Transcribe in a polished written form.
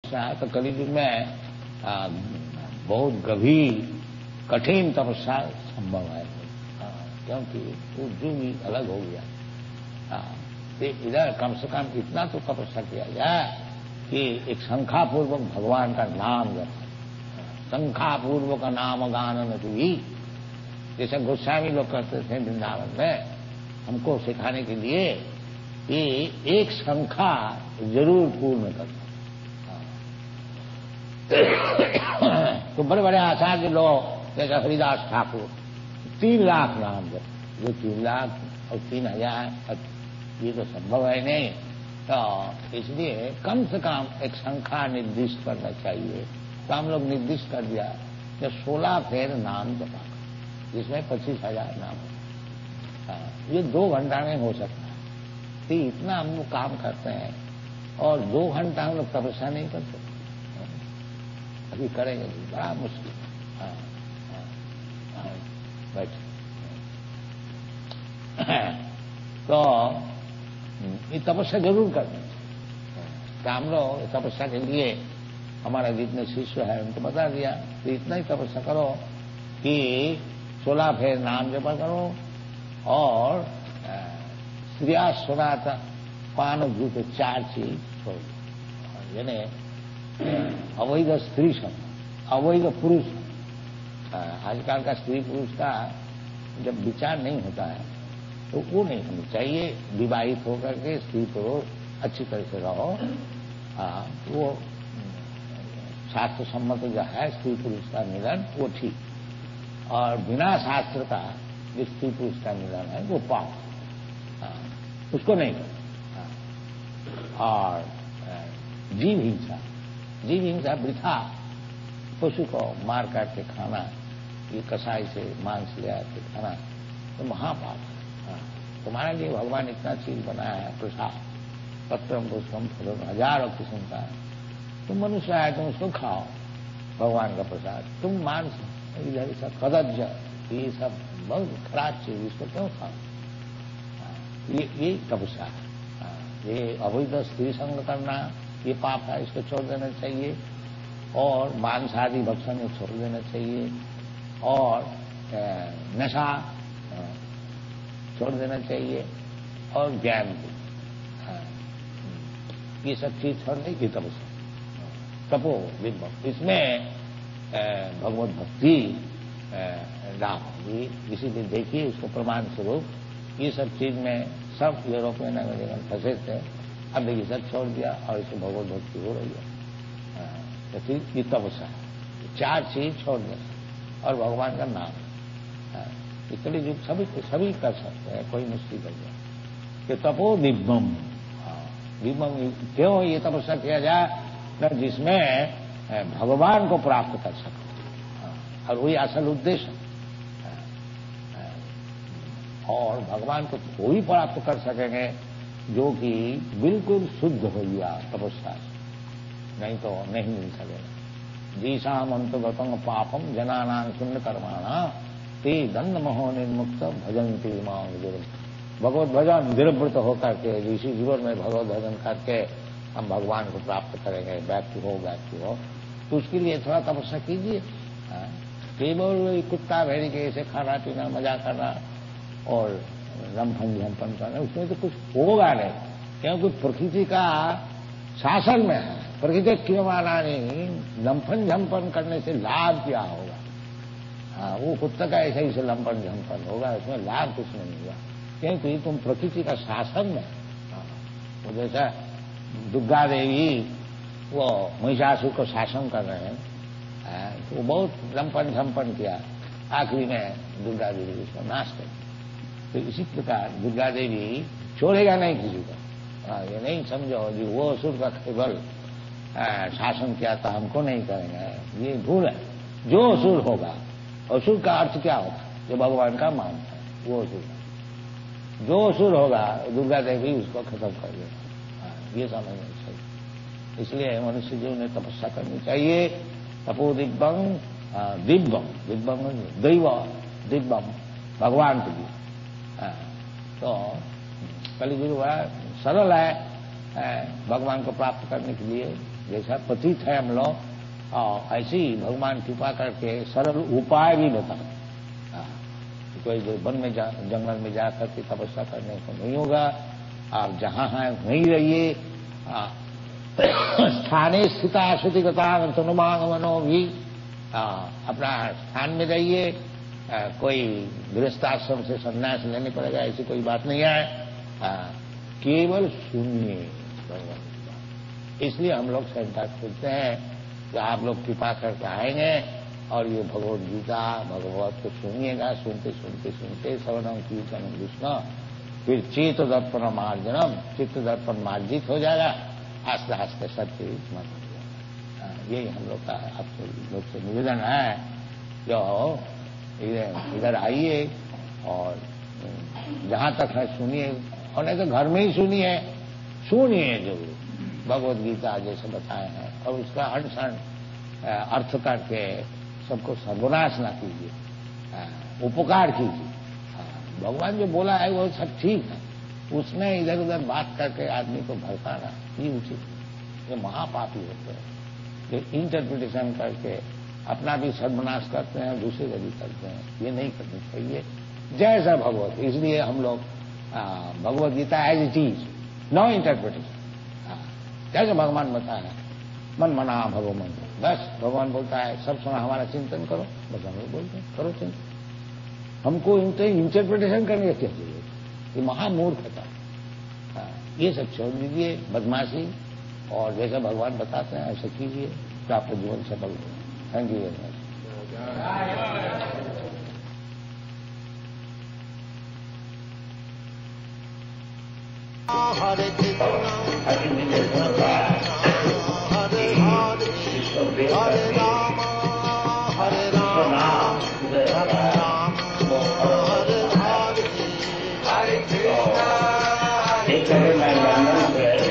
तपस्या है, तो कलियुग में बहुत गंभीर कठिन तपस्या संभव है। क्योंकि वो जो भी अलग हो गया। तो इधर कम से कम इतना तो तपस्या किया जाए कि एक शंखापूर्वक भगवान का नाम जप, शंखापूर्वक नाम गान नटुई, जैसे गोस्वामी लोग करते थे वृंदावन में, हमको सिखाने के लिए कि एक शंखा जरूर पूर्ण करना। तो बड़े बड़े आचार्य लोग जैसे हरिदास ठाकुर 3 लाख नाम जप, जो 3 लाख और 3000 ये तो संभव है नहीं। तो इसलिए कम से कम एक संख्या निर्दिष्ट करना चाहिए। तो हम लोग निर्दिष्ट कर दिया कि 16 फेर नाम जपा, जिसमें 25,000 नाम हो। ये 2 घंटा में हो सकता है। तो इतना हम लोग काम करते हैं और 2 घंटा हम लोग तपस्या नहीं कर सकते। अभी करेंगे बड़ा मुश्किल। बैठ तो ये तपस्या जरूर करनी चाहिए। तो हम लोग तपस्या के लिए हमारा जितने शिष्य है उनको बता दिया कि इतना ही तपस्या करो कि 16 फेर नाम जपा करो और श्रिया सुनाता पान भूत 4 चीज छोड़ दो। यानी अवैध स्त्री संग, अवैध पुरुष। आजकल का स्त्री पुरुष का जब विचार नहीं होता है तो वो नहीं होनी चाहिए। विवाहित होकर के स्त्री पुरुष अच्छी तरह से रहो। वो शास्त्र सम्मत जो है स्त्री पुरुष का मिलन वो ठीक, और बिना शास्त्र का जो स्त्री पुरुष का मिलन है वो पाप, उसको नहीं करो। और जीव हिंसा वृथा, पशु को मार काट के खाना, ये कसाई से मांस ले आके खाना तो महापाप है। तुम्हारे लिए भगवान इतना चीज बनाया है, प्रसाद, पत्रम पुष्पम फलम, हजारों किस्म का है। तुम मनुष्य है, तुम उसको खाओ, भगवान का प्रसाद। तुम मांस इधर सब कदज, ये सब बहुत खराब चीज, इसको क्यों खाओ? ये तपस्या है। ये अवैध स्त्री संग करना ये पाप है, इसको छोड़ देना चाहिए। और मांस आदि भक्षण को छोड़ देना चाहिए, और नशा छोड़ देना चाहिए, और ज्ञान भी, ये सब चीज छोड़ने की तपस्या, तपो विद्वम। इसमें भगवत भक्ति लाभ होगी। इसीलिए देखिए इसको प्रमाण स्वरूप ये सब चीज में सब यूरोपियन अमेरिकन फंसे थे, अब देखिए सब छोड़ दिया और इसको भगवत भक्ति हो रही है। तो फिर ये तपस्या है, 4 चीज छोड़ देना और भगवान का नाम। इसलिए जो सभी कर सकते हैं, कोई मुश्किल नहीं है। कि तपो दिव्यम, दिव्यम क्यों ये तपस्या किया जाए? जिसमें भगवान को प्राप्त कर सके, और वही असल उद्देश्य। और भगवान को वही प्राप्त कर सकेंगे जो कि बिल्कुल शुद्ध हो गया तपस्या से, नहीं तो नहीं मिल सकेगा। जीसाम अंतगतंग पापम जनानां शून्य कर्माणा ते दंड महो निर्मुक्त भजन्ति मांग दुर्ग। भगवत भजन निरवृत होकर के इसी जीवन में भगवत भजन करके हम भगवान को प्राप्त करेंगे। व्यक्ति हो तो उसके लिए थोड़ा तपस्या कीजिए। केवल कुत्ता भेड़ी के ऐसे खाना पीना मजा करना और रमफन झमपन करना, उसमें तो कुछ होगा नहीं, क्योंकि प्रकृति का शासन में है। प्रकृति क्यों माना नहीं, लंपन झमपन करने से लाभ क्या होगा? वो कुत्ता का ऐसा ही से लंपन झमपन होगा, उसमें लाभ कुछ नहीं होगा, क्योंकि तुम प्रकृति का शासन में। वो जैसा दुर्गा देवी वो महिषासुर को शासन कर रहे हैं, तो वो बहुत लंपन झमपन किया, आखिरी में दुर्गा देवी उसको नाश कर। तो इसी प्रकार दुर्गा देवी छोड़ेगा नहीं किसी को। ये नहीं समझो जी वो असुर का केवल शासन किया था, हमको नहीं करेंगे, ये भूल है। जो असुर होगा, असुर का अर्थ क्या होगा? जो भगवान का मानता है वो असुर है। जो असुर होगा दुर्गा देवी उसको खत्म कर देगा, ये समझना चाहिए। इसलिए मनुष्य जीवन में तपस्या करनी चाहिए। तपो दिव्यम, दिव्यम दिव्यम दैव दिव्यम, भगवान के लिए। तो कलियुग बड़ा सरल है भगवान को प्राप्त करने के लिए। जैसा पतित है हम लोग, ऐसे ही भगवान कृपा करके सरल उपाय भी बताते। कोई जो वन में जंगल में जाकर के तपस्या करने को नहीं होगा, आप जहां हैं वहीं रहिए। स्थाने स्थिता श्रुतिगता तनुमागमनो भी, अपना स्थान में रहिए। कोई गृहस्थाश्रम से संन्यास लेने पड़ेगा ऐसी कोई बात नहीं है। केवल सुनिए भगवान की बात। इसलिए हम लोग सेंटर खोलते हैं कि आप लोग कृपा करके आएंगे और ये भगवद गीता भगवत को सुनिएगा। सुनते सुनते सुनते श्रवणम कीर्तनम विष्णु, फिर चित्त दर्पण मार्जनम, चित्त दर्पन मार्जित हो जाएगा। आस्ते आस्ते सत्य मत हो जाएगा। यही हम लोग का आपको लोग से निवेदन है। जो इधर आइए और जहां तक है सुनिए, और नहीं तो घर में ही सुनिए। सुनिए जो भगवद गीता जैसे बताए हैं, और उसका अनुसार अर्थ करके सबको सर्वनाश ना कीजिए, उपकार कीजिए। भगवान जो बोला है वो सब ठीक है, उसमें इधर उधर बात करके आदमी को भड़काना ये उचित है। ये महापापी होते हैं जो इंटरप्रिटेशन करके अपना भी सर्वनाश करते हैं, दूसरे का भी करते हैं। ये नहीं करनी चाहिए। जैसा भगवत, इसलिए हम लोग Bhagavad Gita as it is, no interpretation. जैसे भगवान बताया मन मना भगवान, बस भगवान बोलता है सब सुना हमारा चिंतन करो, बस हम लोग बोलते हैं करो चिंतन। हमको इंटरप्रिटेशन करने की जरूरत है, ये महामूर्खता। ये सब छोड़ दीजिए बदमाशी, और जैसा भगवान बताते हैं ऐसा कीजिए तो आपका जीवन सफल हो। Thank you very much. Hare Krishna Hare Hare, Hare Ram Hare Ram, Ram Ram Hare Hare, Hare Krishna Hare Krishna.